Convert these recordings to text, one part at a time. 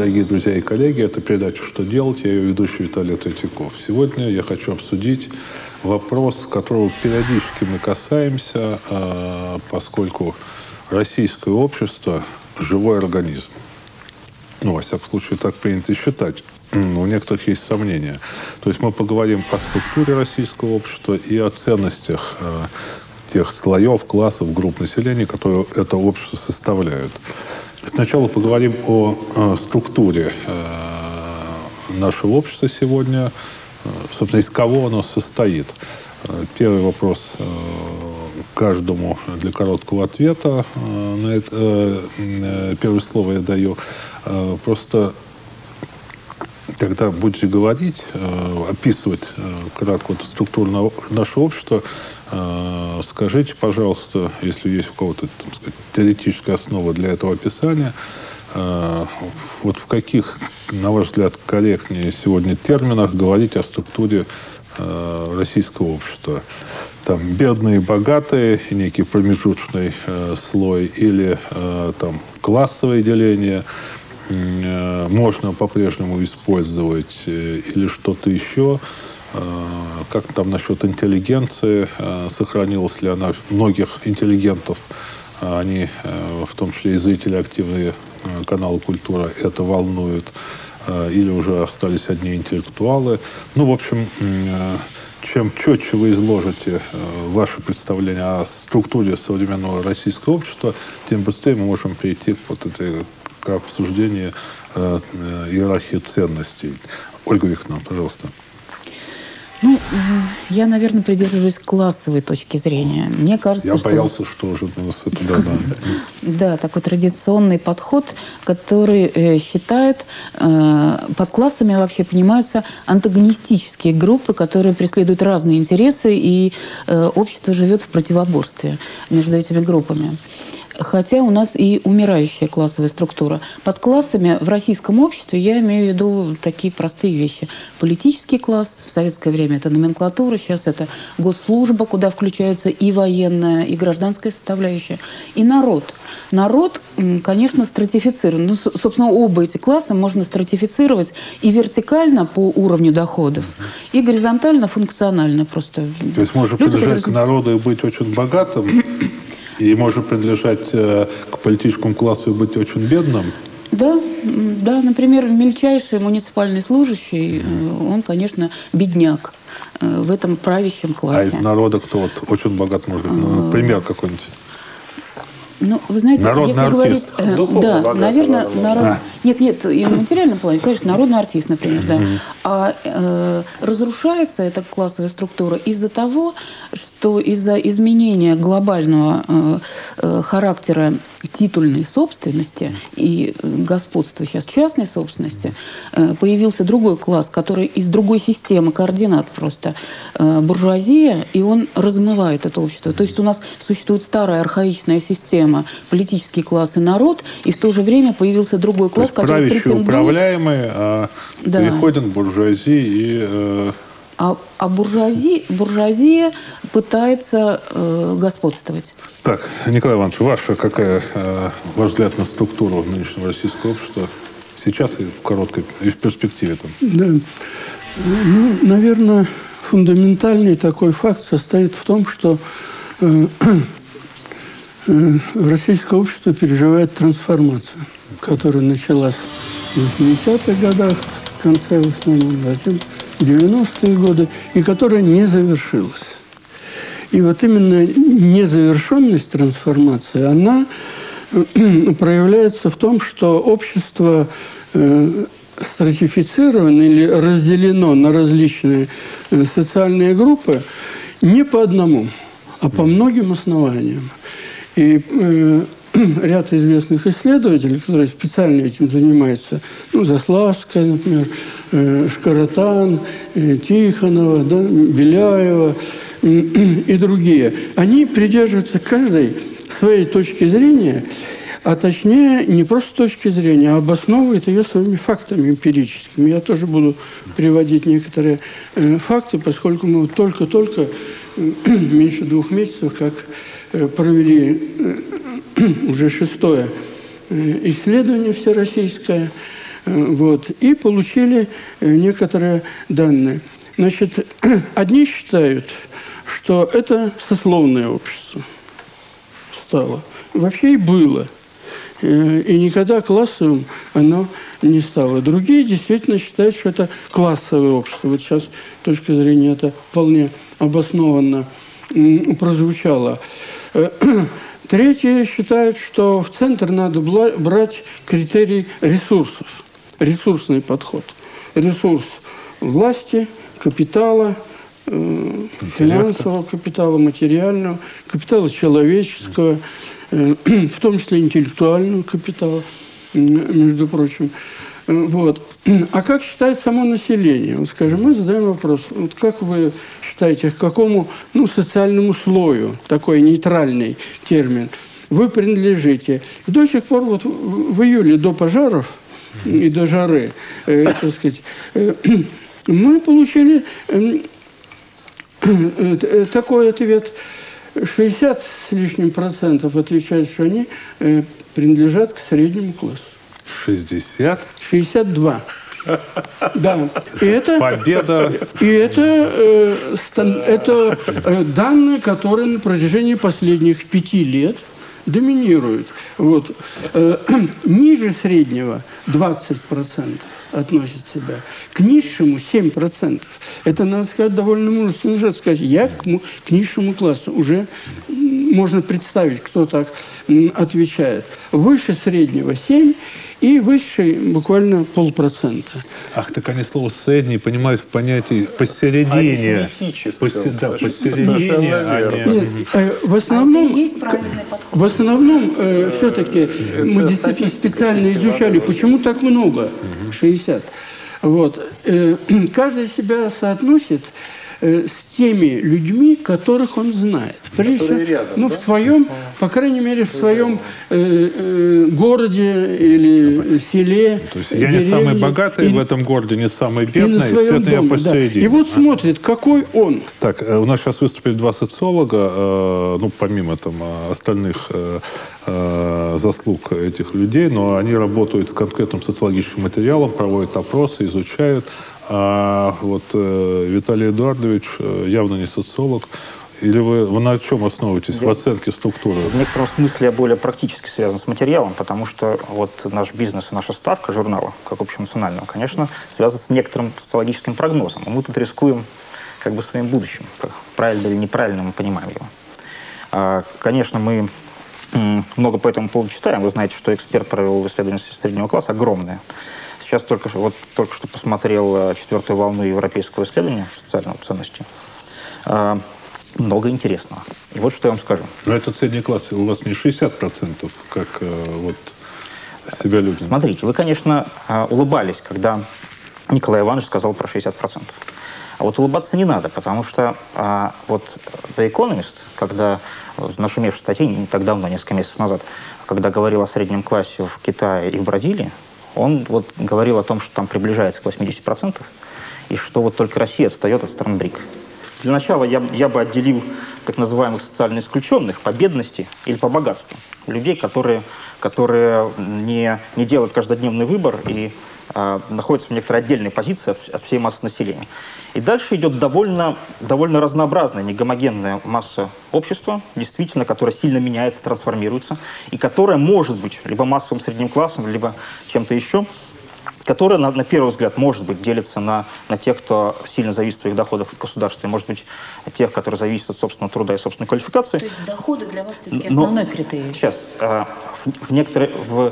дорогие друзья и коллеги. Это передача «Что делать?». Я ее ведущий Виталий Третьяков. Сегодня я хочу обсудить вопрос, которого периодически мы касаемся, поскольку российское общество – живой организм. Ну, во всяком случае, так принято считать. У некоторых есть сомнения. То есть мы поговорим о структуре российского общества и о ценностях тех слоев, классов, групп населения, которые это общество составляют. Сначала поговорим о структуре нашего общества сегодня. Собственно, из кого оно состоит. Первый вопрос каждому для короткого ответа. На это, первое слово я даю. Просто, когда будете говорить, описывать кратко эту структуру нашего общества, скажите, пожалуйста, если есть у кого-то, так сказать, теоретическая основа для этого описания, вот в каких, на ваш взгляд, корректнее сегодня терминах говорить о структуре российского общества? Там бедные, богатые, некий промежуточный слой, или там классовое деление можно по-прежнему использовать, или что-то еще? Как там насчет интеллигенции? Сохранилась ли она? Многих интеллигентов, они, в том числе и зрители активные канала «Культура», это волнует. Или уже остались одни интеллектуалы. Ну, в общем, чем четче вы изложите ваше представление о структуре современного российского общества, тем быстрее мы можем перейти к обсуждению иерархии ценностей. Ольга Викторовна, пожалуйста. Ну, я, наверное, придерживаюсь классовой точки зрения. Мне кажется, я боялся, что уже туда. Да, такой традиционный подход, который считает, под классами вообще понимаются антагонистические группы, которые преследуют разные интересы, и общество живет в противоборстве между этими группами. Хотя у нас и умирающая классовая структура. Под классами в российском обществе я имею в виду такие простые вещи. Политический класс, в советское время это номенклатура, сейчас это госслужба, куда включаются и военная, и гражданская составляющая, и народ. Народ, конечно, стратифицирован. Ну, собственно, оба эти класса можно стратифицировать и вертикально по уровню доходов, и горизонтально, функционально просто. То есть можно принадлежать к народу и быть очень богатым, и может принадлежать к политическому классу и быть очень бедным? Да, да. Например, мельчайший муниципальный служащий, он, конечно, бедняк в этом правящем классе. А из народа кто вот очень богат может быть? Ну, например, какой-нибудь? Ну, вы знаете, народный если говорить... Духовно да, наверное, народ... Нет, и в материальном плане, конечно, народный артист, например, да. А разрушается эта классовая структура из-за того, что из-за изменения глобального характера титульной собственности и господства сейчас частной собственности появился другой класс, который из другой системы координат просто буржуазия, и он размывает это общество. То есть у нас существует старая архаичная система, политический класс и народ, и в то же время появился другой класс, который претендует... управляемые, переходят к буржуазии и... А буржуазия пытается господствовать. Так, Николай Иванович, ваш взгляд на структуру нынешнего российского общества сейчас и в короткой, и в перспективе? Там? Да. Ну, наверное, фундаментальный такой факт состоит в том, что российское общество переживает трансформацию, которая началась в 80-х годах, в конце в основном, затем 90-е годы, и которая не завершилась. И вот именно незавершенность трансформации, она проявляется в том, что общество стратифицировано или разделено на различные социальные группы не по одному, а по многим основаниям. И ряд известных исследователей, которые специально этим занимаются, ну, Заславская, например, Шкаратан, Тихонова, да, Беляева и другие, они придерживаются каждой своей точки зрения, а точнее не просто точки зрения, а обосновывают ее своими фактами эмпирическими. Я тоже буду приводить некоторые факты, поскольку мы только-только меньше 2 месяцев как провели уже 6-е исследование всероссийское Вот, и получили некоторые данные. Значит, одни считают, что это сословное общество стало. Вообще и было. И никогда классовым оно не стало. Другие действительно считают, что это классовое общество. Вот сейчас точка зрения это вполне обоснованно прозвучало. Третьи считают, что в центр надо брать критерий ресурсов, ресурсный подход. Ресурс власти, капитала, финансового капитала, материального, капитала человеческого, в том числе интеллектуального капитала, между прочим. Вот. А как считает само население? Вот, скажем, мы задаем вопрос, вот как вы считаете, к какому социальному слою, такой нейтральный термин, вы принадлежите? И до сих пор, вот в июле до пожаров и до жары, так сказать, мы получили такой ответ. 60 с лишним процентов отвечают, что они принадлежат к среднему классу. 60? 62. Да. И это, победа. И это данные, которые на протяжении последних 5 лет доминируют. Вот. Ниже среднего 20% относит себя. К низшему 7%. Это, надо сказать, довольно мужественно. Нужно сказать, я к низшему классу. Уже можно представить, кто так отвечает. Выше среднего 7%. И высший буквально 0,5%. Ах, так они слово «средний» понимают в понятии посередине. Посередине. Нет, в основном все-таки мы действительно специально изучали, почему так много, 60. Вот. Каждый себя соотносит с теми людьми, которых он знает. Прежде всего, рядом, в своем, по крайней мере, в своем городе или селе. То есть я не самый богатый в этом городе, не самый бедный, и я посередине. Да. И вот смотрит, какой он. Так, у нас сейчас выступили 2 социолога, помимо остальных заслуг этих людей, но они работают с конкретным социологическим материалом, проводят опросы, изучают. А вот Виталий Эдуардович явно не социолог. Или вы на чем основываетесь в оценке структуры? В некотором смысле я более практически связан с материалом, потому что вот наш бизнес и наша ставка журнала, как общенационального, конечно, связан с некоторым социологическим прогнозом. И мы тут рискуем своим будущим. Правильно или неправильно мы понимаем его. Конечно, мы много по этому поводу читаем. Вы знаете, что эксперт провел исследование среднего класса огромное. Сейчас только что посмотрел 4-ю волну европейского исследования социальной ценности. Много интересного. И вот что я вам скажу. Но этот средний класс у вас не 60%, как себя люди. Смотрите, вы, конечно, улыбались, когда Николай Иванович сказал про 60%. А вот улыбаться не надо, потому что вот The Economist, когда нашумевшая статья не так давно, несколько месяцев назад, когда говорил о среднем классе в Китае и в Бразилии, он вот говорил о том, что там приближается к 80%, и что вот только Россия отстает от стран БРИК. Для начала я бы отделил так называемых социально исключенных по бедности или по богатству. Людей, которые не делают каждодневный выбор и находятся в некоторой отдельной позиции от всей массы населения. И дальше идет довольно разнообразная, негомогенная масса общества, действительно, которая сильно меняется, трансформируется, и которая может быть либо массовым средним классом, либо чем-то еще, которая, на первый взгляд, может быть, делится на тех, кто сильно зависит в своих доходах от государства, и, может быть, тех, которые зависят от собственного труда и собственной квалификации. То есть доходы для вас все-таки основной критерий? Сейчас, в некоторые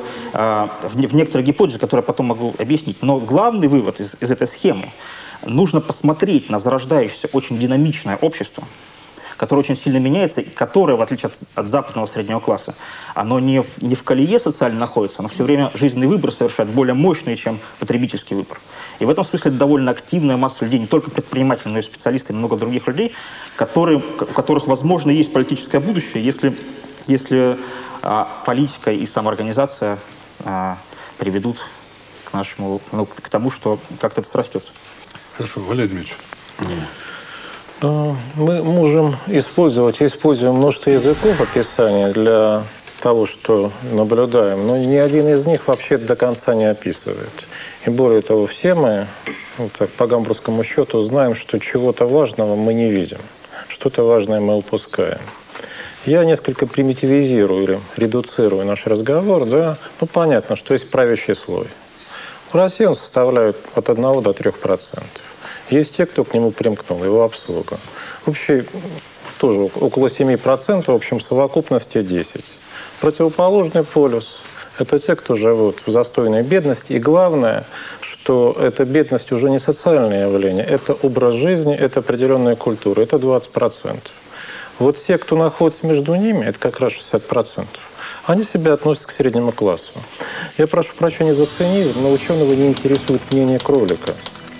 гипотезы, которые я потом могу объяснить, но главный вывод из этой схемы – нужно посмотреть на зарождающееся очень динамичное общество, которое очень сильно меняется, и которое, в отличие от западного среднего класса, оно не в колее социально находится, оно все время жизненный выбор совершает более мощный, чем потребительский выбор. И в этом смысле это довольно активная масса людей, не только предприниматели, но и специалисты, и много других людей, у которых, возможно, есть политическое будущее, если политика и самоорганизация приведут к тому, что как-то это срастется. Хорошо, Валерий Дмитриевич. Мы можем используем множество языков описания для того, что наблюдаем, но ни один из них вообще до конца не описывает. И более того, все мы, вот так, по гамбургскому счету, знаем, что чего-то важного мы не видим, что-то важное мы упускаем. Я несколько примитивизирую или редуцирую наш разговор. Да? Ну, понятно, что есть правящий слой. В России он составляет от 1 до 3%. Есть те, кто к нему примкнул, его обслуга. Вообще, тоже около 7%, в общем, совокупности 10%. Противоположный полюс – это те, кто живут в застойной бедности. И главное, что эта бедность уже не социальное явление, это образ жизни, это определенная культура, это 20%. Вот те, кто находится между ними, это как раз 60%. Они себя относят к среднему классу. Я прошу прощения за цинизм, но ученого не интересует мнение кролика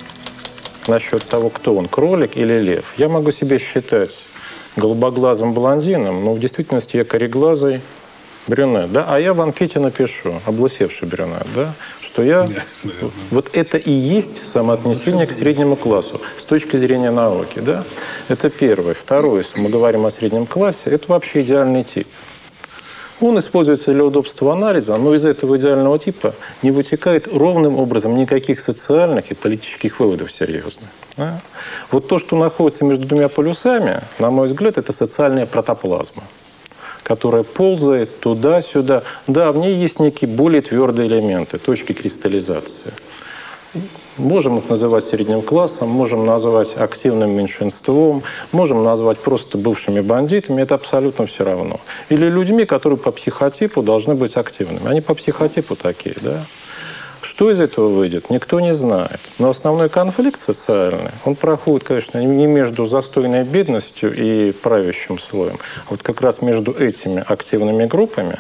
насчет того, кто он, кролик или лев. Я могу себя считать голубоглазым блондином, но в действительности я кореглазый брюнет, да? А я в анкете напишу, облысевший брюнет, да? Что я... Вот это и есть самоотнесение к среднему классу с точки зрения науки, да? Это первое. Второе, если мы говорим о среднем классе, это вообще идеальный тип. Он используется для удобства анализа, но из этого идеального типа не вытекает ровным образом никаких социальных и политических выводов серьезных. Да? Вот то, что находится между двумя полюсами, на мой взгляд, это социальная протоплазма, которая ползает туда-сюда. Да, в ней есть некие более твердые элементы, точки кристаллизации. Можем их называть средним классом, можем назвать активным меньшинством, можем назвать просто бывшими бандитами, это абсолютно все равно. Или людьми, которые по психотипу должны быть активными. Они по психотипу такие, да? Что из этого выйдет, никто не знает. Но основной конфликт социальный, он проходит, конечно, не между застойной бедностью и правящим слоем, а вот как раз между этими активными группами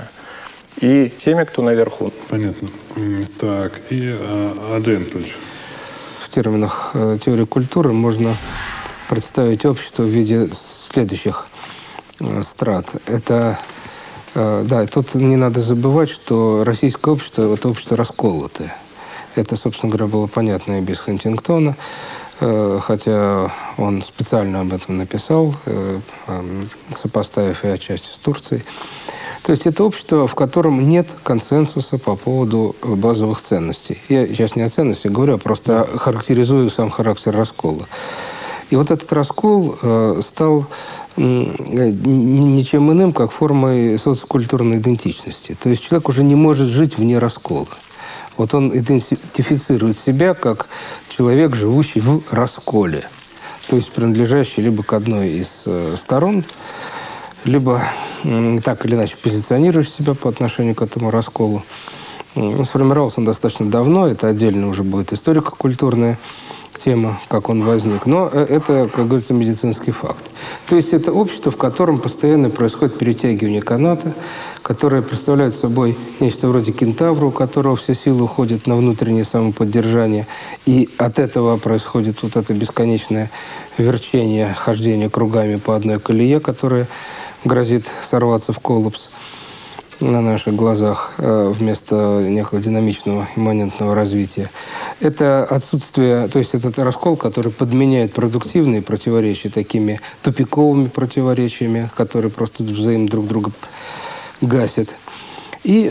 и теми, кто наверху. Понятно. Так, и Андрей Анатольевич. В терминах теории культуры можно представить общество в виде следующих страт. Это, да, тут не надо забывать, что российское общество – это общество расколотое. Это, собственно говоря, было понятно и без Хантингтона, хотя он специально об этом написал, сопоставив и отчасти с Турцией. То есть это общество, в котором нет консенсуса по поводу базовых ценностей. Я сейчас не о ценностях говорю, а просто характеризую сам характер раскола. И вот этот раскол стал ничем иным, как формой социокультурной идентичности. То есть человек уже не может жить вне раскола. Вот он идентифицирует себя как человек, живущий в расколе. То есть принадлежащий либо к одной из сторон, либо так или иначе позиционируешь себя по отношению к этому расколу. Сформировался он достаточно давно, это отдельно уже будет историко-культурная тема, как он возник. Но это, как говорится, медицинский факт. То есть это общество, в котором постоянно происходит перетягивание каната, которое представляет собой нечто вроде кентавра, у которого все силы уходят на внутреннее самоподдержание. И от этого происходит вот это бесконечное верчение, хождение кругами по одной колее, которая грозит сорваться в коллапс на наших глазах вместо некого динамичного имманентного развития. Это отсутствие, то есть этот раскол, который подменяет продуктивные противоречия такими тупиковыми противоречиями, которые просто взаимно друг друга гасят. И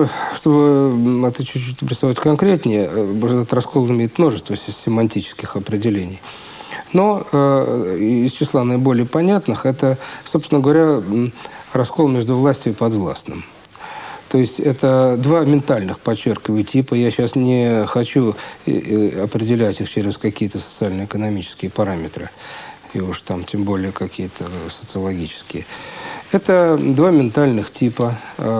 чтобы это чуть-чуть представить конкретнее, этот раскол имеет множество семантических определений. Но из числа наиболее понятных это, собственно говоря, раскол между властью и подвластным. То есть это два ментальных, подчеркиваю, типа. Я сейчас не хочу определять их через какие-то социально-экономические параметры, и уж там тем более какие-то социологические. Это два ментальных типа,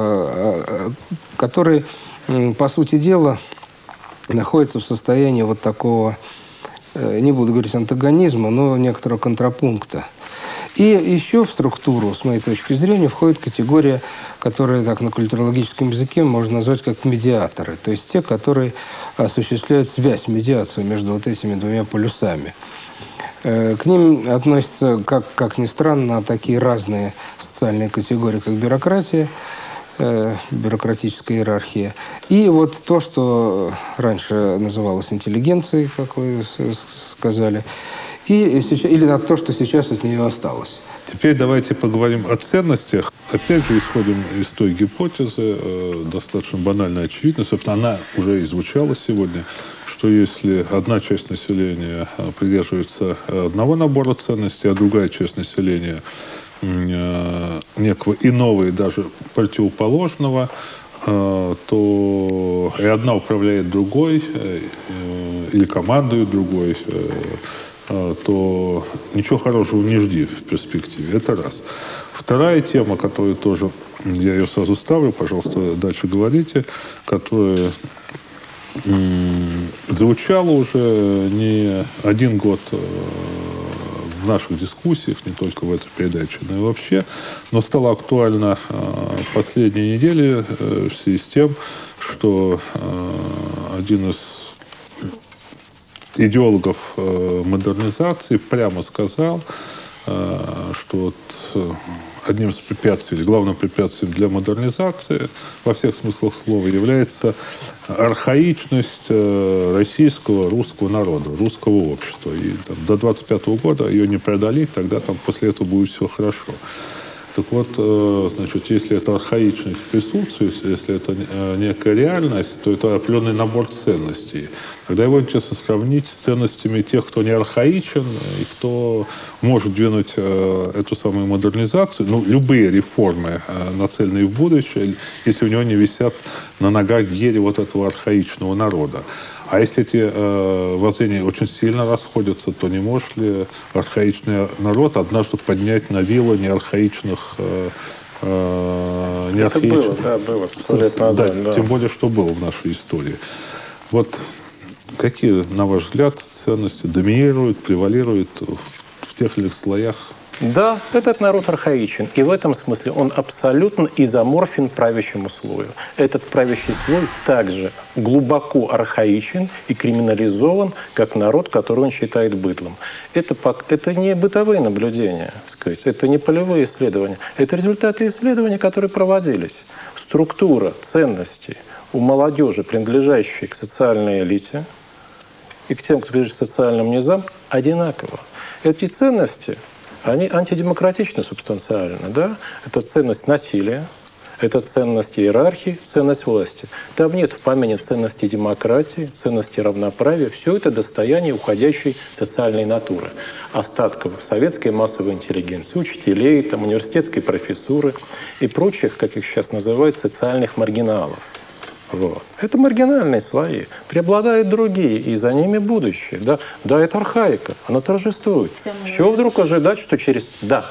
которые, по сути дела, находятся в состоянии вот такого, не буду говорить антагонизма, но некоторого контрапункта. И еще в структуру, с моей точки зрения, входит категория, которая так на культурологическом языке можно назвать как медиаторы. То есть те, которые осуществляют связь, медиацию между вот этими двумя полюсами. К ним относятся, как ни странно, такие разные социальные категории, как бюрократия, бюрократическая иерархия. И вот то, что раньше называлось интеллигенцией, как вы сказали, или то, что сейчас от нее осталось. Теперь давайте поговорим о ценностях. Опять же, исходим из той гипотезы, достаточно банально очевидно, собственно, она уже и звучала сегодня, что если одна часть населения придерживается одного набора ценностей, а другая часть населения некого иного и даже противоположного, то и одна управляет другой или командует другой, то ничего хорошего не жди в перспективе. Это раз. Вторая тема, которую тоже, я ее сразу ставлю, пожалуйста, дальше говорите, которая звучала уже не один год в наших дискуссиях, не только в этой передаче, но и вообще, но стала актуальна последние недели в связи с тем, что один из идеологов модернизации прямо сказал, что вот одним из препятствий, главным препятствием для модернизации во всех смыслах слова является архаичность российского, русского народа, русского общества. И там, до 25 года ее не преодолеть, тогда там, после этого будет все хорошо. Так вот, значит, если эта архаичность присутствует, если это некая реальность, то это определенный набор ценностей. Тогда его интересно сравнить с ценностями тех, кто не архаичен, и кто может двинуть эту самую модернизацию, ну, любые реформы, нацеленные в будущее, если у него не висят на ногах гири вот этого архаичного народа. А если эти воззрения очень сильно расходятся, то не может ли архаичный народ однажды поднять на вилы неархаичных... Это было 100 лет назад. Да, тем более, что было в нашей истории. Вот какие, на ваш взгляд, ценности доминируют, превалируют в тех или иных слоях? Да, этот народ архаичен. И в этом смысле он абсолютно изоморфен правящему слою. Этот правящий слой также глубоко архаичен и криминализован, как народ, который он считает быдлом. Это не бытовые наблюдения, сказать, это не полевые исследования. Это результаты исследований, которые проводились. Структура ценностей у молодежи, принадлежащей к социальной элите, и к тем, кто принадлежит к социальным низам, одинакова. Эти ценности... Они антидемократичны субстанциально, да? Это ценность насилия, это ценность иерархии, ценность власти. Там нет в помине ценности демократии, ценности равноправия. Все это достояние уходящей социальной натуры. Остатков советской массовой интеллигенции, учителей, там, университетской профессуры и прочих, как их сейчас называют, социальных маргиналов. Вот. Это маргинальные слои. Преобладают другие, и за ними будущее. Да, это архаика, она торжествует. С чего вдруг ожидать, что через... Да,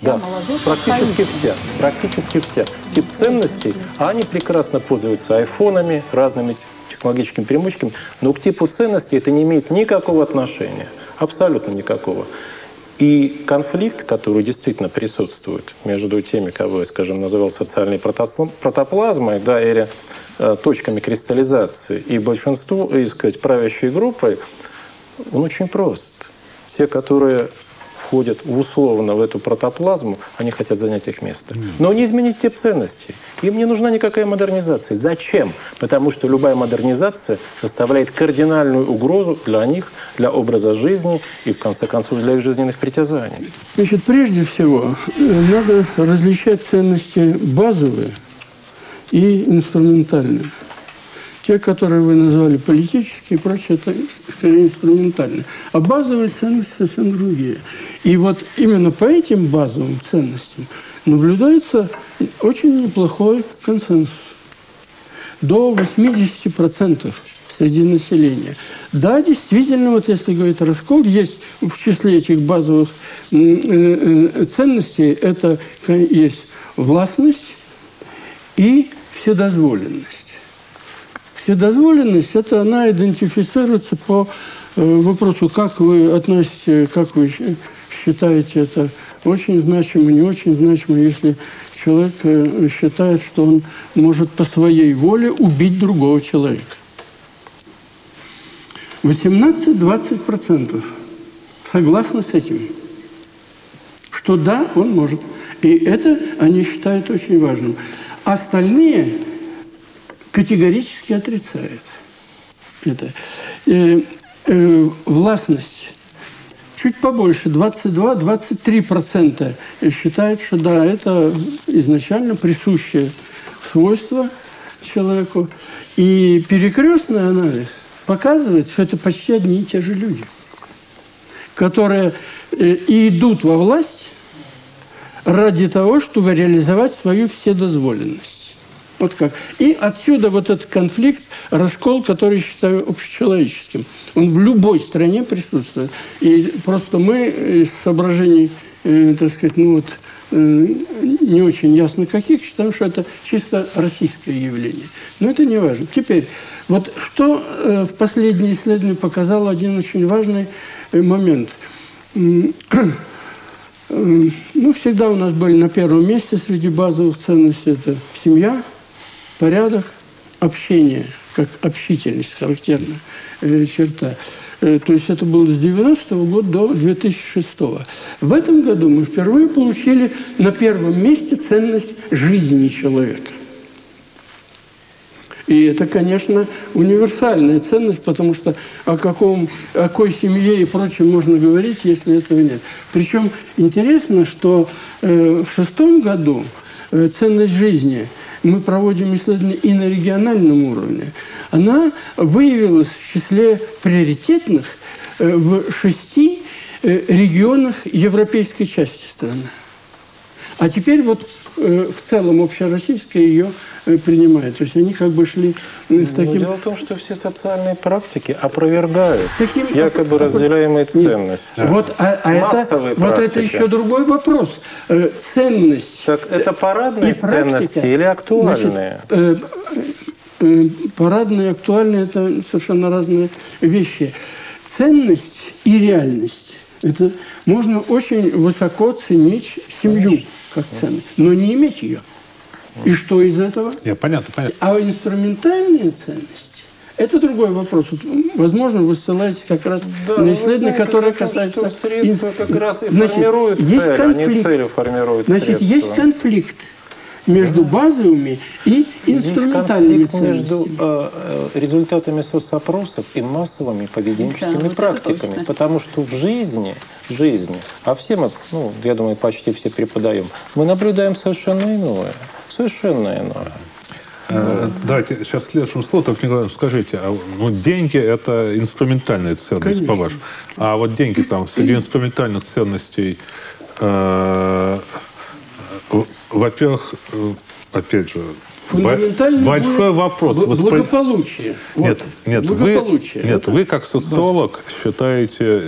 практически вся. Тип ценностей, они прекрасно пользуются айфонами, разными технологическими перемычками, но к типу ценностей это не имеет никакого отношения. Абсолютно никакого. И конфликт, который действительно присутствует между теми, кого я, скажем, называл социальной протоплазмой, да, или точками кристаллизации, и большинство, и, сказать, правящей группой, он очень прост. Те, которые входят условно в эту протоплазму, они хотят занять их место. Но не изменить тип ценностей. Им не нужна никакая модернизация. Зачем? Потому что любая модернизация составляет кардинальную угрозу для них, для образа жизни и, в конце концов, для их жизненных притязаний. Значит, прежде всего, надо различать ценности базовые и инструментальные. Те, которые вы назвали политические и прочее, это скорее инструментальные. А базовые ценности совсем другие. И вот именно по этим базовым ценностям наблюдается очень неплохой консенсус. До 80% среди населения. Да, действительно, вот если говорить раскол, есть в числе этих базовых ценностей, это есть властность и вседозволенность. Вседозволенность, это она идентифицируется по вопросу, как вы относите, как вы считаете это очень значимо, не очень значимо, если человек считает, что он может по своей воле убить другого человека. 18-20% согласны с этим, что да, он может. И это они считают очень важным. Остальные категорически отрицают это. Властность. чуть побольше, 22-23% считают, что да, это изначально присущее свойство человеку. И перекрестный анализ показывает, что это почти одни и те же люди, которые и идут во власть ради того, чтобы реализовать свою вседозволенность. Вот как. И отсюда вот этот конфликт, раскол, который я считаю общечеловеческим. Он в любой стране присутствует. И просто мы из соображений, так сказать, не очень ясно каких, считаем, что это чисто российское явление. Но это не важно. Теперь, вот что в последнее исследование показало один очень важный момент. Всегда у нас были на первом месте среди базовых ценностей это семья, порядок, общение, как общительность, характерная черта. То есть это было с 90-го года до 2006-го. В этом году мы впервые получили на первом месте ценность жизни человека. И это, конечно, универсальная ценность, потому что о какой семье и прочем можно говорить, если этого нет. Причем интересно, что в 2006 году ценность жизни, мы проводим исследования и на региональном уровне, она выявилась в числе приоритетных в 6 регионах европейской части страны. А теперь вот в целом общероссийская ее принимает. То есть они как бы шли с таким... Дело в том, что все социальные практики опровергают якобы разделяемые ценности. Вот, это еще другой вопрос. Ценность... Так это парадные ценности или актуальные? Значит, парадные и актуальные – это совершенно разные вещи. Ценность и реальность – это можно очень высоко ценить семью как ценность, но не иметь ее. И что из этого? Понятно. А инструментальные ценности – это другой вопрос. Возможно, вы ссылаетесь как раз на исследование, которое касается... Средства как раз и формируют цель, они цели формируют средства. Значит, есть конфликт между базовыми и инструментальными ценностями. Между результатами соцопросов и массовыми поведенческими практиками. Потому что в жизни, а все мы, я думаю, почти все преподаем, мы наблюдаем совершенно иное. Давайте сейчас следующему слову, только Николай, скажите, деньги – это инструментальная ценность, конечно, по-вашему. А вот деньги там среди инструментальных ценностей, во-первых, опять же, большой вопрос. Благополучие. Нет, вы как социолог считаете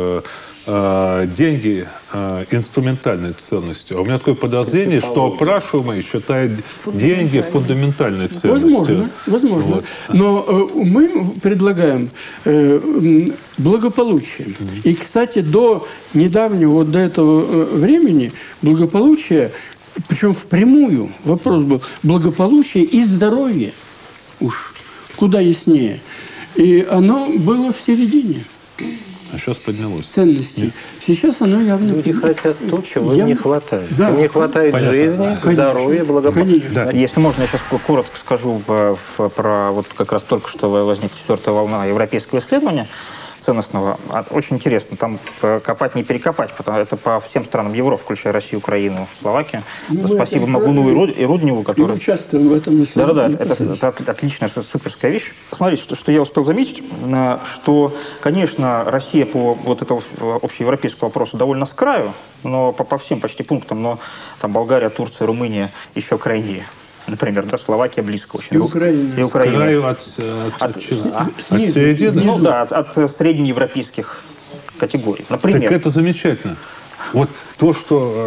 деньги инструментальной ценностью. А у меня такое подозрение, что опрашиваемый считает деньги фундаментальной ценностью. Возможно. Вот. Но мы предлагаем благополучие. И, кстати, до недавнего, до этого времени благополучие, причем впрямую вопрос был, благополучие и здоровье, уж куда яснее. И оно было в середине. А сейчас поднялось. Ценности. Сейчас оно явно... Люди хотят то, чего им не хватает. Да. Им не хватает жизни, здоровья, благополучия. Да. Если можно, я сейчас коротко скажу про вот как раз только что возникла 4-я волна европейского исследования ценностного. Очень интересно. Там копать не перекопать, потому что это по всем странам Европы, включая Россию, Украину, Словакию. Спасибо Магуну и Рудневу, которые... Мы участвуем в этом исследовании. Да, это отличная, суперская вещь. Смотрите, что я успел заметить, что, конечно, Россия по вот этому общеевропейскому вопросу довольно с краю, но по всем почти пунктам, но там Болгария, Турция, Румыния еще крайнее. Например, Словакия близко очень. И Украина. С краю от середины? От среднеевропейских категорий. Например. Так это замечательно. Вот то, что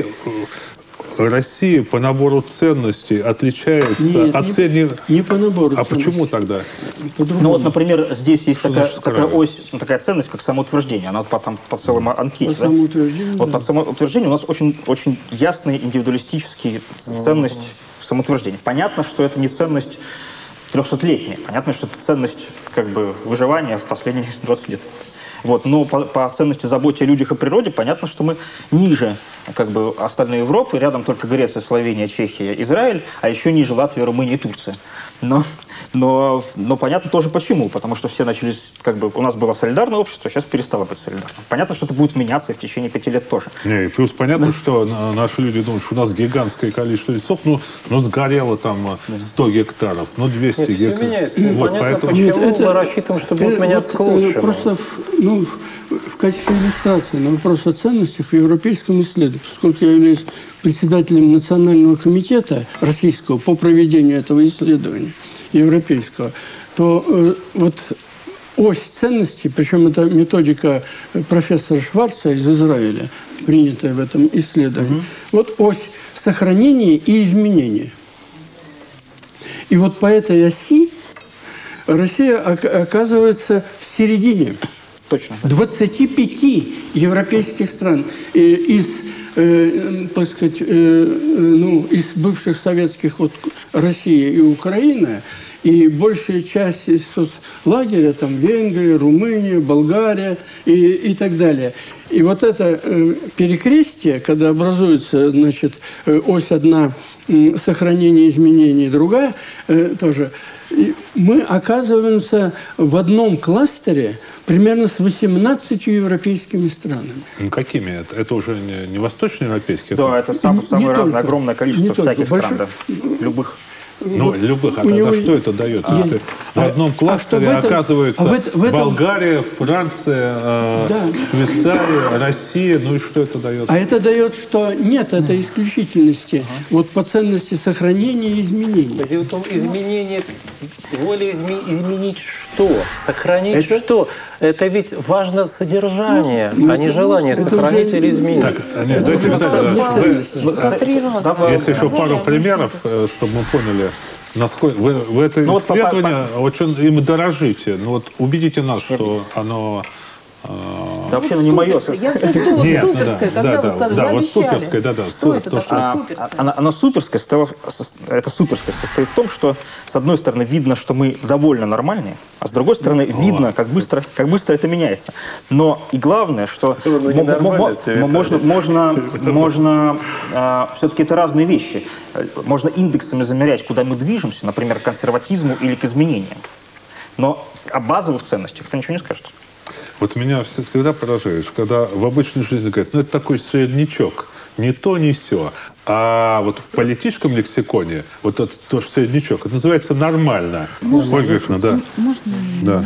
Россия по набору ценностей отличается от средней... Не по набору ценностей. А почему тогда? Например, здесь есть такая ось, такая ценность, как самоутверждение. Она по целым анкете. По самоутверждению, да? Под самоутверждением у нас очень, очень ясные индивидуалистические ценности самоутверждения. Понятно, что это не ценность 300-летняя. Понятно, что это ценность выживания в последние 20 лет. Вот. Но по ценности заботе о людях и природе понятно, что мы ниже как бы остальной Европы. Рядом только Греция, Словения, Чехия, Израиль, а еще ниже Латвия, Румыния и Турция. Но понятно тоже почему. Потому что все начали, как бы, у нас было солидарное общество, сейчас перестало быть солидарным. Понятно, что это будет меняться и в течение 5 лет тоже. Не, и плюс понятно, что наши люди думают, что у нас гигантское количество лесов, ну сгорело там 100 гектаров, 200 Нет, гектаров. все меняется. Вот, Понятно, поэтому... почему мы рассчитываем, что будет меняться к лучшему. Просто в качестве иллюстрации на вопрос о ценностях в европейском исследовании, поскольку я являюсь председателем Национального комитета российского по проведению этого исследования, европейского, то вот ось ценностей, причем это методика профессора Шварца из Израиля, принятая в этом исследовании, вот ось сохранения и изменения. И вот по этой оси Россия оказывается в середине. Точно. 25 европейских стран из, так сказать, из бывших советских, вот Россия и Украина, и большая часть из соцлагеря, там Венгрия, Румыния, Болгария и так далее. И вот это перекрестие, когда образуется, значит, ось одна сохранение изменений, другая тоже, мы оказываемся в одном кластере примерно с 18 европейскими странами. Какими это? Это уже не восточноевропейские? Да, это самое разное, огромное количество всяких стран, да, любых. Ну, любых. А тогда что это дает? В одном кластере оказывается Болгария, Франция, Швейцария, Россия. Ну и что это дает? А это дает, что нет этой исключительности. Вот по ценности сохранения и изменения. Дело в том, изменение, воля изменить что? Сохранить что? Это ведь важно содержание, а не желание сохранить или изменить. Так, нет, если еще пару примеров, чтобы мы поняли, насколько вы это исследование очень им дорожите. Ну вот убедите нас, что оно... Да вообще оно не мое. Я слышу слово суперское, когда вы сказали, вы обещали. Что это такое суперское? Оно суперское, это суперское состоит в том, что с одной стороны видно, что мы довольно нормальные, а с другой стороны видно, как быстро это меняется. Но и главное, что можно все-таки это разные вещи. Можно индексами замерять, куда мы движемся, например, к консерватизму или к изменениям. Но о базовых ценностях это ничего не скажет. Вот меня всегда поражаешь, когда в обычной жизни говорят, ну это такой среднячок, не то, не сё. А вот в политическом лексиконе вот этот тоже среднячок, это называется нормально. Ольга Ильичевна, да. Можно? Да.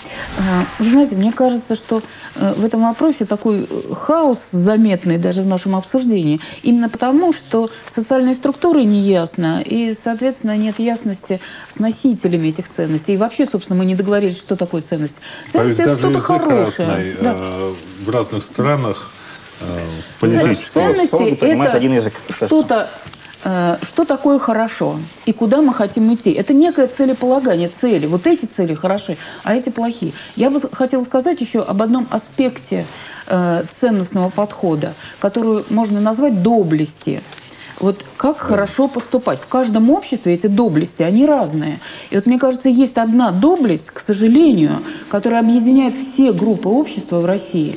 Вы знаете, мне кажется, что в этом вопросе такой хаос заметный даже в нашем обсуждении. Именно потому, что социальные структуры неясны, и, соответственно, нет ясности с носителями этих ценностей. И вообще, собственно, мы не договорились, что такое ценность. Ценность – это что-то хорошее. В разных странах политических. Ценности – это что-то... Что такое хорошо и куда мы хотим идти? Это некое целеполагание, цели. Вот эти цели хороши, а эти плохие. Я бы хотела сказать еще об одном аспекте ценностного подхода, которую можно назвать доблести. Вот как хорошо поступать. В каждом обществе эти доблести, они разные. И вот мне кажется, есть одна доблесть, к сожалению, которая объединяет все группы общества в России.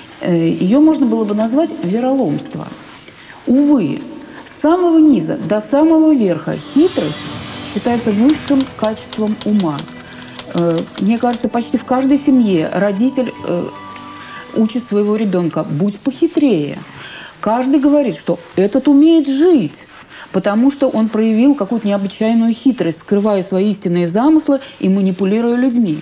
Ее можно было бы назвать вероломство. Увы, с самого низа до самого верха хитрость считается высшим качеством ума. Мне кажется, почти в каждой семье родитель учит своего ребенка: будь похитрее. Каждый говорит, что этот умеет жить, потому что он проявил какую-то необычайную хитрость, скрывая свои истинные замыслы и манипулируя людьми.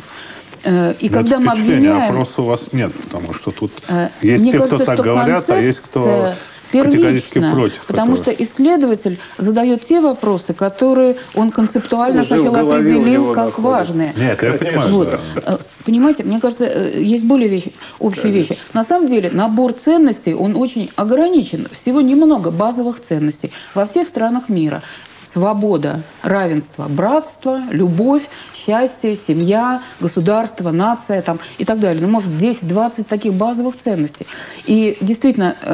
И когда мы обвиняем... Опроса у вас нет, потому что тут есть те, кто так говорят, а есть кто... Первично, потому что исследователь задает те вопросы, которые он концептуально сначала определил как важные. Нет, я понимаю. Вот. Понимаете, мне кажется, есть более общие вещи. На самом деле набор ценностей, он очень ограничен. Всего немного базовых ценностей во всех странах мира. Свобода, равенство, братство, любовь, счастье, семья, государство, нация там, и так далее. Ну, может, 10-20 таких базовых ценностей. И действительно,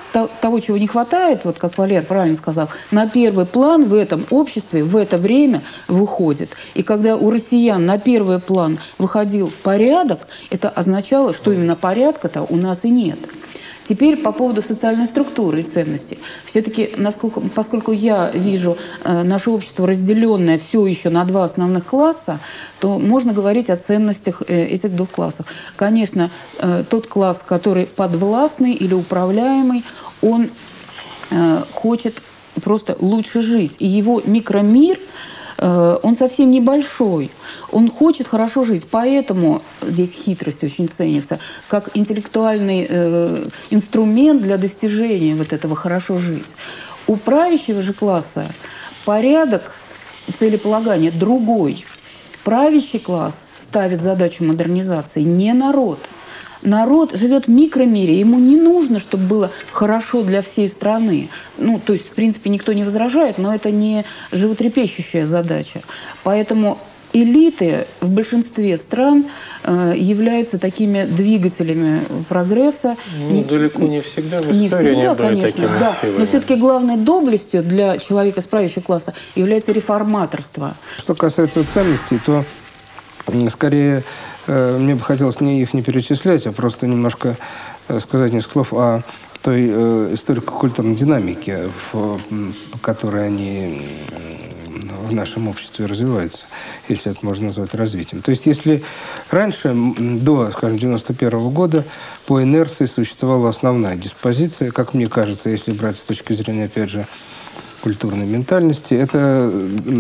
того, чего не хватает, вот как Валер правильно сказал, на первый план в этом обществе в это время выходит. И когда у россиян на первый план выходил порядок, это означало, что именно порядка-то у нас и нет. Теперь по поводу социальной структуры и ценностей. Все-таки, поскольку я вижу наше общество разделенное все еще на два основных класса, то можно говорить о ценностях этих двух классов. Конечно, тот класс, который подвластный или управляемый, он хочет просто лучше жить. И его микромир, он совсем небольшой. Он хочет хорошо жить. Поэтому здесь хитрость очень ценится, как интеллектуальный инструмент для достижения вот этого «хорошо жить». У правящего же класса порядок целеполагания другой. Правящий класс ставит задачу модернизации не народ. Народ живет в микромире, ему не нужно, чтобы было хорошо для всей страны. Ну, то есть, в принципе, никто не возражает, но это не животрепещущая задача. Поэтому элиты в большинстве стран являются такими двигателями прогресса. Ну, далеко не всегда в не истории всегда, они были конечно, такими да. силами. Но все-таки главной доблестью для человека из правящего класса является реформаторство. Что касается ценностей, то скорее мне бы хотелось их не перечислять, а просто немножко сказать несколько слов о той историко-культурной динамике, по которой они в нашем обществе развиваются, если это можно назвать развитием. То есть, если раньше, до, скажем, 91 года, по инерции существовала основная диспозиция, как мне кажется, если брать с точки зрения, опять же, культурной ментальности, это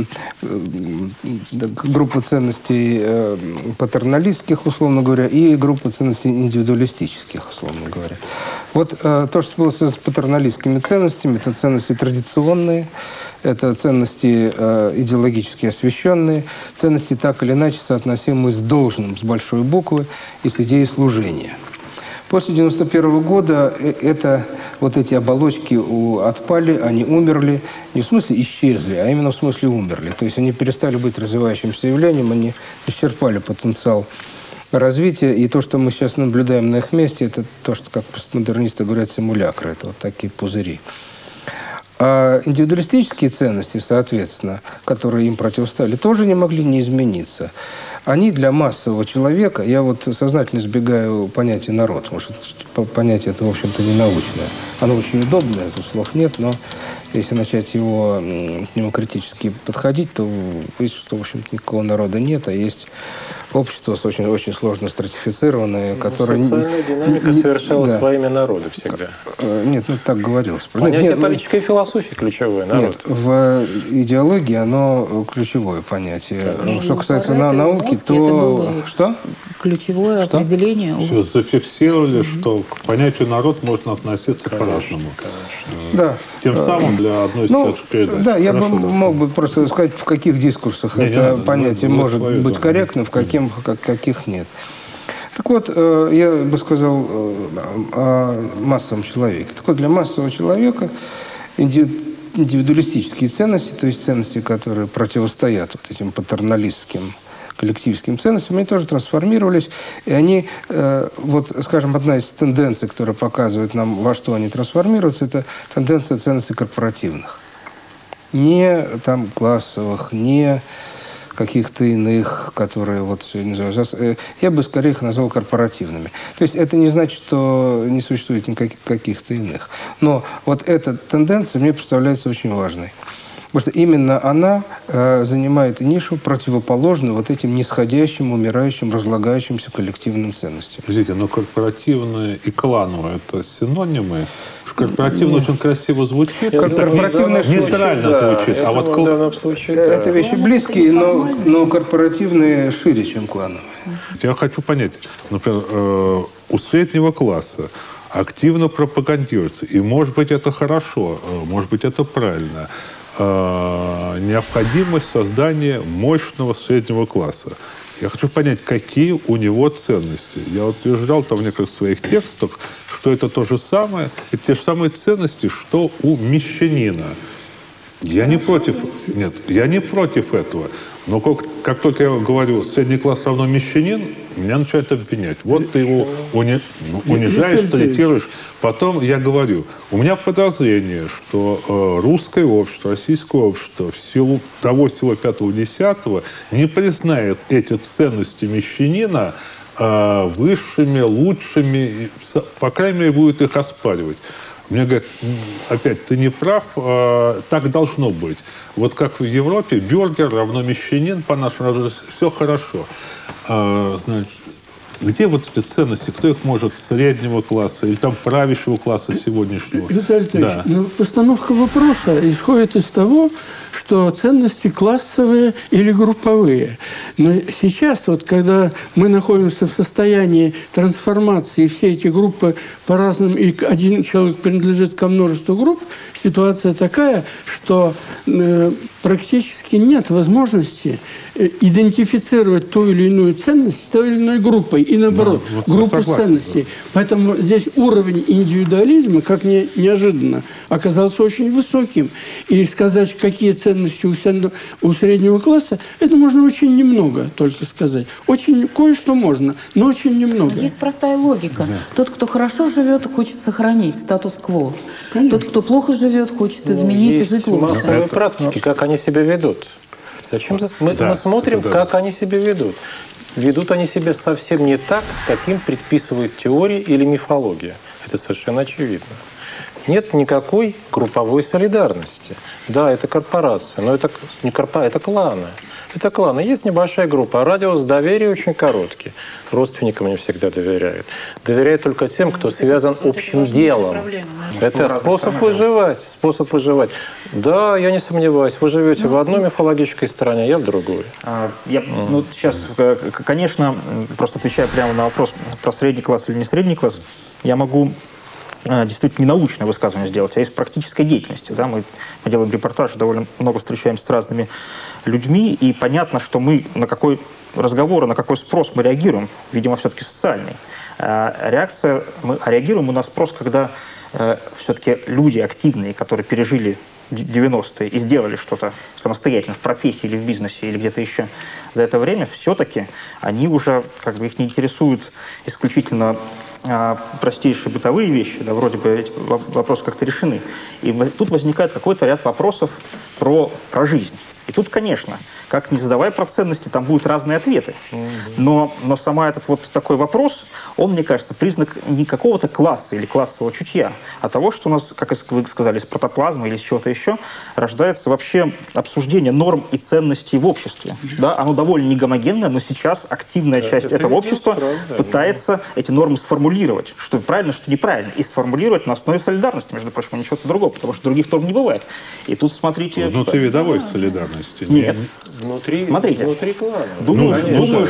группа ценностей патерналистских, условно говоря, и группа ценностей индивидуалистических, условно говоря. Вот то, что было связано с патерналистскими ценностями, это ценности традиционные, это ценности идеологически освященные, ценности так или иначе соотносимые с должным, с большой буквы, и с идеей служения. После 91 года вот эти оболочки отпали, они умерли, не в смысле исчезли, а именно в смысле умерли. То есть они перестали быть развивающимся явлением, они исчерпали потенциал развития. И то, что мы сейчас наблюдаем на их месте, это то, что, как постмодернисты говорят, симулякры. Это вот такие пузыри. А индивидуалистические ценности, соответственно, которые им противостояли, тоже не могли не измениться. Они для массового человека, я вот сознательно избегаю понятия «народ», потому что понятие это, в общем-то, не научное. Оно очень удобное, тут слов нет, но если начать его к нему критически подходить, то видишь, что, в общем-то, никакого народа нет, а есть общество очень сложно стратифицированное, которое... Социальная динамика совершалась во имя народа всегда. Нет, ну так говорилось. Понятие политической философии ключевое, народ. Нет, в идеологии оно ключевое понятие. Ну, что касается науки, то... Что? Ключевое определение. Все зафиксировали, что к понятию «народ» можно относиться по-разному. Да. Тем самым для одной из тех же передач. Да, я бы мог бы просто сказать, в каких дискурсах это понятие может быть корректно, в каких нет. Так вот, я бы сказал о массовом человеке. Так вот, для массового человека индивидуалистические ценности, то есть ценности, которые противостоят вот этим патерналистским коллективским ценностям, они тоже трансформировались, и они, вот, скажем, одна из тенденций, которая показывает нам, во что они трансформируются, это тенденция ценностей корпоративных. Не там классовых, не каких-то иных, которые вот сегодня называются. Я бы скорее их назвал корпоративными. То есть это не значит, что не существует никаких каких-то иных. Но вот эта тенденция мне представляется очень важной. Потому что именно она занимает нишу, противоположную вот этим нисходящим, умирающим, разлагающимся коллективным ценностям. Подождите, но корпоративное и клановое – это синонимы? Корпоративно очень красиво звучит. Корпоративное нейтрально звучит. А вот это вещи близкие, но корпоративные шире, чем клановые. Я хочу понять, например, у среднего класса активно пропагандируется, и, может быть, это хорошо, может быть, это правильно, необходимость создания мощного среднего класса. Я хочу понять, какие у него ценности. Я вот утверждал там в некоторых своих текстах, что это то же самое, это те же самые ценности, что у мещанина. Я не против этого. Но как только я говорю, средний класс равно мещанин, меня начинают обвинять. Вот ты его унижаешь, третируешь. Потом я говорю, у меня подозрение, что русское общество, российское общество в силу того всего 5-10 не признает эти ценности мещанина высшими, лучшими, по крайней мере, будет их оспаривать. Мне говорят, опять, ты не прав, так должно быть. Вот как в Европе, бюргер равно мещанин, по нашему все хорошо. Значит, где вот эти ценности, кто их может среднего класса или там правящего класса сегодняшнего? Виталий Витальевич, постановка вопроса исходит из того, что ценности классовые или групповые. Но сейчас, вот, когда мы находимся в состоянии трансформации, и все эти группы по-разному, и один человек принадлежит ко множеству групп, ситуация такая, что практически нет возможности идентифицировать ту или иную ценность с той или иной группой, и наоборот, да, вот группу ценностей. Да. Поэтому здесь уровень индивидуализма, как неожиданно, оказался очень высоким. И сказать, какие ценности у среднего класса, это можно очень немного только сказать. Очень кое-что можно, но очень немного. Есть простая логика. Да. Тот, кто хорошо живет, хочет сохранить статус-кво. Тот, кто плохо живет, хочет изменить и жить лучше. Есть массовые практики, как они себя ведут. Зачем? Мы смотрим, как они себя ведут. Ведут они себя совсем не так, каким предписывает теория или мифология. Это совершенно очевидно. Нет никакой групповой солидарности. Да, это корпорация, но это не корпорация, это кланы. Это кланы. Есть небольшая группа, а радиус доверия очень короткий. Родственникам не всегда доверяют. Доверяют только тем, кто связан общим делом. Это способ выживать. Способ выживать. Да, я не сомневаюсь. Вы живете в одной мифологической стране, я в другой. Сейчас, конечно, просто отвечая прямо на вопрос про средний класс или не средний класс, я могу действительно не научное высказывание сделать, а из практической деятельности. Да? Мы делаем репортажи, довольно много встречаемся с разными людьми, и понятно, что мы на какой разговор, на какой спрос мы реагируем, видимо, все-таки социальный. Реагируем мы на спрос, когда все-таки люди активные, которые пережили 90-е и сделали что-то самостоятельно в профессии или в бизнесе, или где-то еще за это время, все-таки они уже, их не интересуют исключительно простейшие бытовые вещи, да, вроде бы эти вопросы как-то решены. И тут возникает какой-то ряд вопросов про жизнь. И тут, конечно, как не задавая про ценности, там будут разные ответы. Но сама этот вот такой вопрос, он, мне кажется, признак не какого-то класса или классового чутья, а того, что у нас, как вы сказали, из протоплазмы или из чего-то еще, рождается вообще обсуждение норм и ценностей в обществе. Да? Оно довольно негомогенное, но сейчас активная часть этого общества пытается эти нормы сформулировать, что правильно, что неправильно, и сформулировать на основе солидарности, между прочим, а не чего-то другого, потому что других норм не бывает. И тут, смотрите... Внутривидовой солидарности. Нет. Смотрите. Внутри клана. Думаю,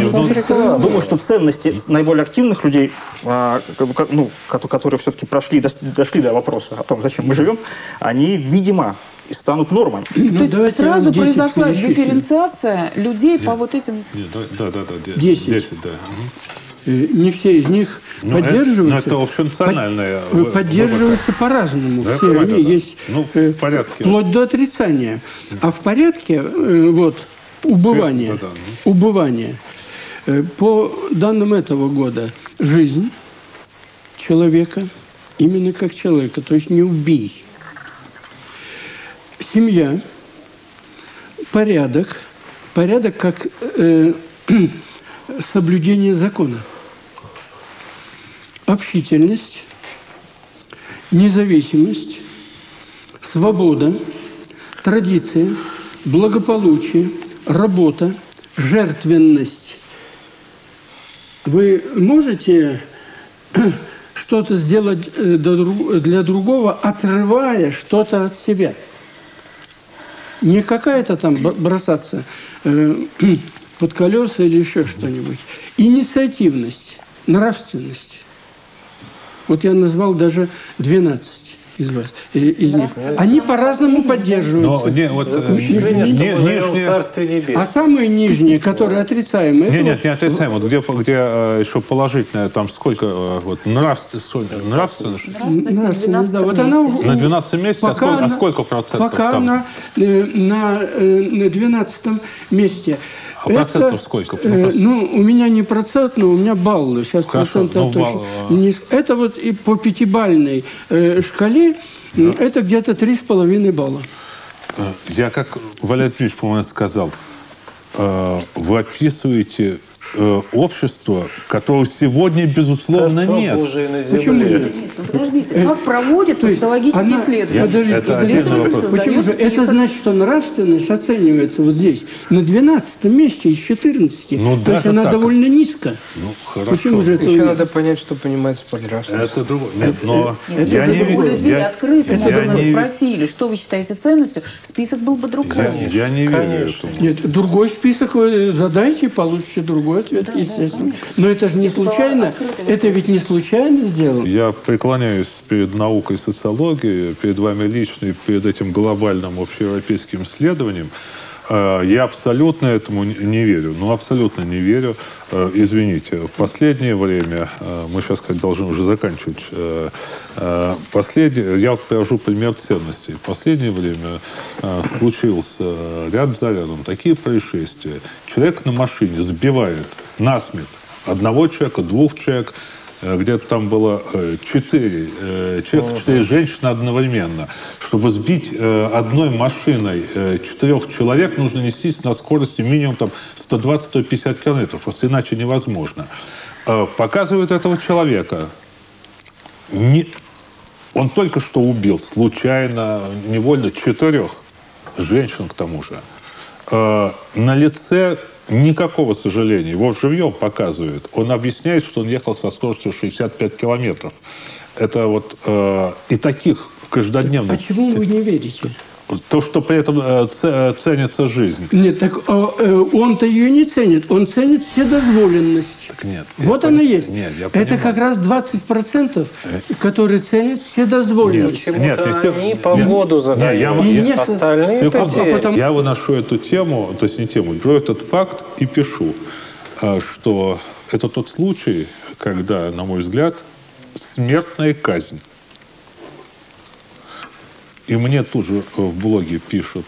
что ценности наиболее активных людей, которые все-таки дошли до вопроса о том, зачем мы живем, они, видимо, и станут нормой. То есть сразу произошла дифференциация людей по вот этим... 10. Не все из них поддерживаются. Это общенациональное. Поддерживаются по-разному. Да, все они есть в порядке. Вплоть до отрицания. А в порядке убывание. По данным этого года, жизнь человека именно как человека, то есть не убий. Семья, порядок как соблюдение закона. Общительность, независимость, свобода, традиция, благополучие, работа, жертвенность. Вы можете что-то сделать для другого, отрывая что-то от себя? Не какая-то там бросаться под колеса или еще что-нибудь. Инициативность, нравственность. Вот я назвал даже 12. из них. Они по-разному поддерживаются. Но Нижние... А самые нижние, которые отрицаемые... Нет, не отрицаемые. Вот где еще положительное, там сколько... Вот, нравственность? Да, вот она На 12 месте, а сколько процентов пока там? она на 12 месте. А процентов сколько? Ну, у меня не процент, но у меня баллы. Сейчас процентов точно не... Это вот и по пятибалльной шкале, это где-то 3,5 балла. Я, как Валерий Дмитриевич, по-моему, сказал, вы описываете общество, которого сегодня, безусловно, нет. Почему нет? Нет, ну подождите, как проводятся социологические исследования? Исследователь Почему же? Это значит, что нравственность оценивается вот здесь, на 12 месте из 14. Ну, то есть она довольно низко. Ну, хорошо. Почему же это? Еще надо понять, что понимается под нравственностью. Это другое. Нет, но я не верю. Людей открытым образом спросили, что вы считаете ценностью, список был бы другой. Я не верю этому. Нет, другой список вы задайте и получите другой ответ, естественно. Но это же не случайно. Это ведь не случайно сделано. Я преклоняюсь перед наукой социологии, перед вами лично и перед этим глобальным общеевропейским исследованием. Я абсолютно этому не верю. Ну, абсолютно не верю. Извините, в последнее время, мы сейчас, кстати, должны уже заканчивать, я вот привожу пример ценностей. В последнее время случился ряд за рядом такие происшествия. Человек на машине сбивает насмерть одного человека, двух человек, где-то там было 4 человека, 4 женщины одновременно. Чтобы сбить одной машиной 4 человек, нужно нестись на скорости минимум 120-150 километров. Просто иначе невозможно. Показывают этого человека. Он только что убил случайно, невольно 4 женщин к тому же. На лице никакого сожаления. Его живьем показывают. Он объясняет, что он ехал со скоростью 65 километров. Это вот и таких каждодневных... Почему вы не верите? То, что при этом ценится жизнь. Нет, так он-то ее не ценит. Он ценит вседозволенность. Так нет. Вот она есть. Нет, я это как раз 20%, которые ценят вседозволенность. Почему-то они погоду задают. Остальные я выношу эту тему, то есть не тему, беру этот факт и пишу, что это тот случай, когда, на мой взгляд, смертная казнь. И мне тут же в блоге пишут,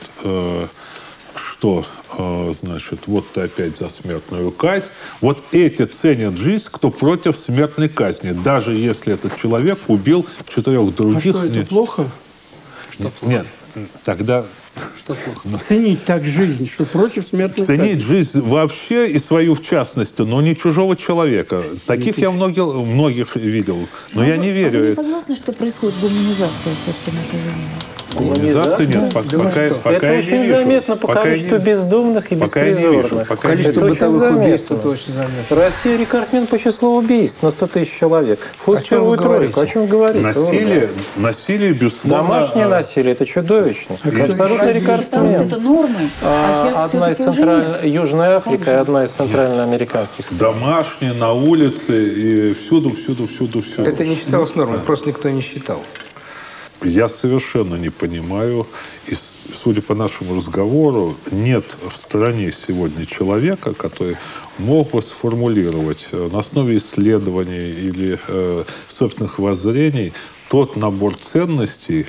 что, значит, вот ты опять за смертную казнь. Вот эти ценят жизнь, кто против смертной казни, даже если этот человек убил 4 других. А что, это плохо? Нет, тогда... Что плохо? Ценить так жизнь, что против смертной казни. Ценить жизнь вообще и свою в частности, но не чужого человека. Таких я многих видел, но я не верю. Вы не согласны, что происходит гуманизация все-таки нашей жизни? Гуманизации нет, пока это я очень не вижу. заметно по количеству бездомных и беспризорных. Количество бытовых убийств это очень заметно. Россия рекордсмен по числу убийств на 100 тысяч человек. Входит в первую тройку. О чем вы говорите? Насилие, безусловно. Домашнее насилие – это чудовищно. Абсолютно рекордсмен. Это нормой, а сейчас одна из Южная Африка и одна из центральноамериканских стран. Домашние, на улице и всюду. Это не считалось нормой, просто никто не считал. Я совершенно не понимаю, и, судя по нашему разговору, нет в стране сегодня человека, который мог бы сформулировать на основе исследований или собственных воззрений тот набор ценностей,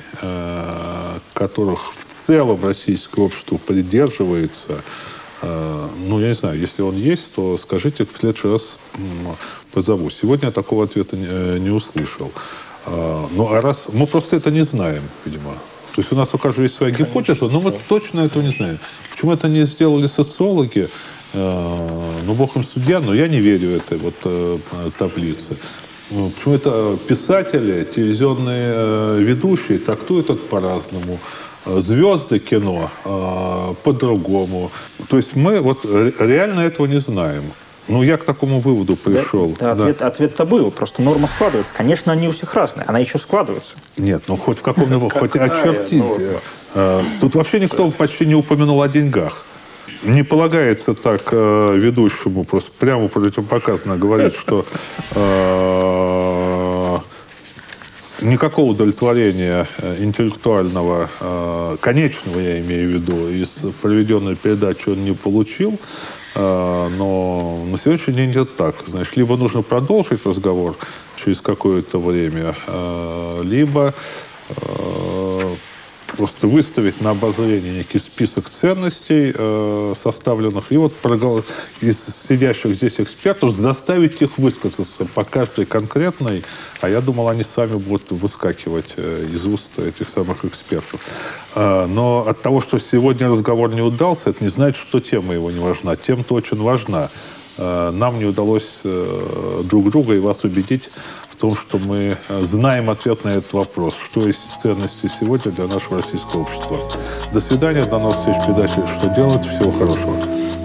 которых в целом российское общество придерживается. Ну, я не знаю, если он есть, то скажите, в следующий раз позову. Сегодня я такого ответа не услышал. Ну, а раз... Мы просто это не знаем, видимо. То есть у нас у каждого есть своя гипотеза, но мы точно этого не знаем. Почему это не сделали социологи? Ну, бог им судья, но я не верю этой вот таблице. Почему это писатели, телевизионные ведущие трактуют это по-разному. Звезды кино по-другому. То есть мы вот реально этого не знаем. Ну, я к такому выводу пришел. Да, ответ-то был. Просто норма складывается. Конечно, они у всех разные. Она еще складывается. Нет, ну хоть в каком-нибудь, хоть очертите. Тут вообще никто почти не упомянул о деньгах. Не полагается так ведущему, просто прямо противопоказано говорить, что никакого удовлетворения интеллектуального, конечного, я имею в виду, из проведенной передачи он не получил. Но на сегодняшний день это так. Значит, либо нужно продолжить разговор через какое-то время, либо просто выставить на обозрение некий список ценностей, составленных, и вот из сидящих здесь экспертов заставить их высказаться по каждой конкретной, а я думал, они сами будут выскакивать из уст этих самых экспертов. Но от того, что сегодня разговор не удался, это не значит, что тема его не важна. Тема-то очень важна. Нам не удалось друг друга и вас убедить в том, что мы знаем ответ на этот вопрос. Что есть ценности сегодня для нашего российского общества. До свидания, до новых встреч в передаче «Что делать?». Всего хорошего.